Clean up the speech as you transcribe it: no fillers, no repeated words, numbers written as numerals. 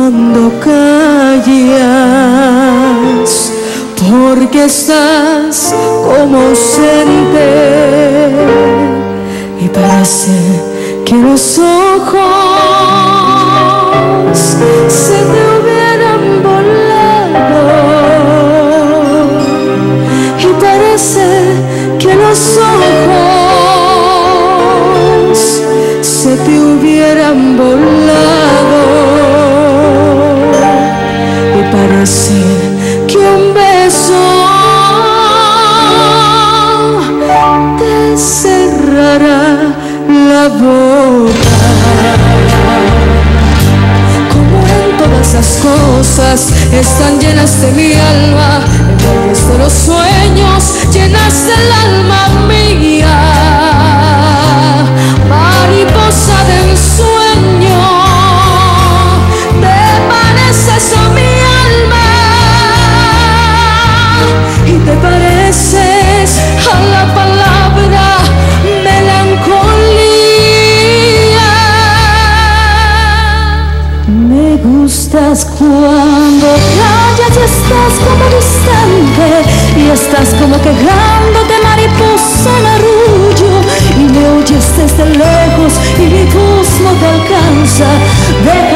cuando callas, porque estás como ausente y parece que los ojos se te hubieran volado, y parece que los ojos se te hubieran volado, y parece que un beso te cerrará la boca. Como en todas las cosas están llenas de mi alma, envuelves de los sueños, llenas del alma mía, mariposa de ensueño, te pareces a mi alma y te pareces a la palabra melancolía. Me gustas cuando callas y estás como distante, y estás como quejándote, mariposa en arrullo, y me oyes desde lejos y mi voz no te alcanza.